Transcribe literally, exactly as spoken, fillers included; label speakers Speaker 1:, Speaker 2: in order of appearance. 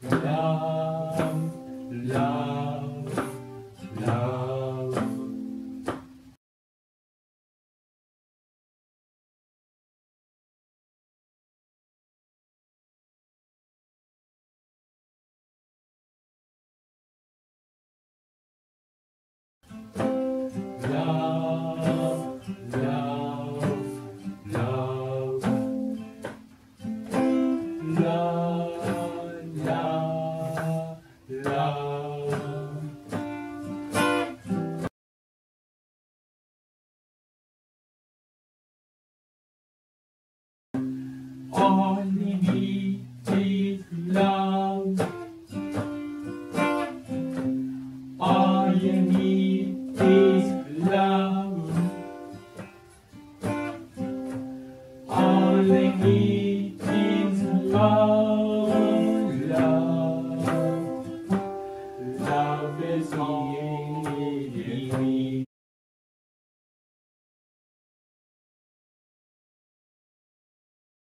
Speaker 1: love, love, love. Love, love, love, love, love, love. All we need is love. All you need is love. All we need